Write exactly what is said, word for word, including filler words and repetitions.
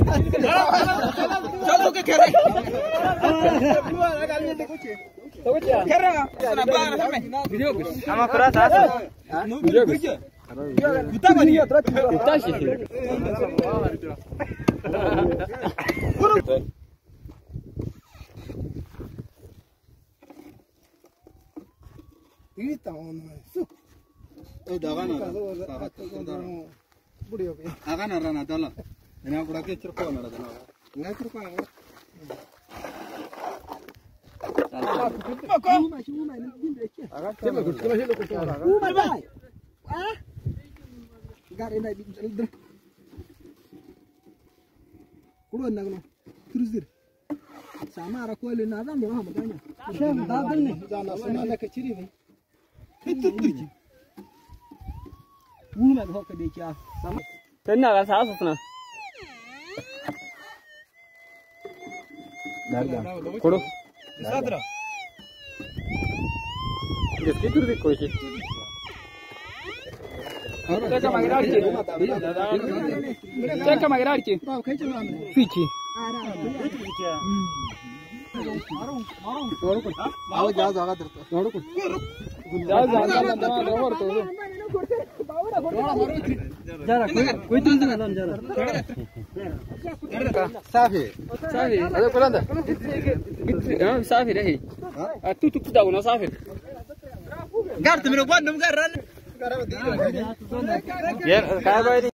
Chalo que quiere. Ama keras asal. Video bisa. Kita bani. Kita sih. Ini tahun. Oh, dah kan? Akan ada nada lah. Ini aku lagi cerita nada lah. Nggak cerita apa? Makan. Coba kita masih lupa soal. Umar bay. Ah? Gak ada yang bisa. Kuruan nak no. Terus dir. Sama aku ini nada ni mana makanya. Siapa nada ni? Jangan sama nak kecil ni. Itu tu. Umar hok dia kia. Sama. Kenapa kan sahaja tu na? Darga. Kuru. Sadra. Jadi tu dia koi sih. Cakap magerar je. Cakap magerar je. Fici. Awo jauh jauh ada tu. Jauh jauh ada jauh tu. Jara, koi tu jangan dalam jara. Safi. Safi. Ada kurang dah. Ah, safi dah. Ah, tu tu sudah guna safi. Gar tu mereka buat nombor gar. Ya, kaya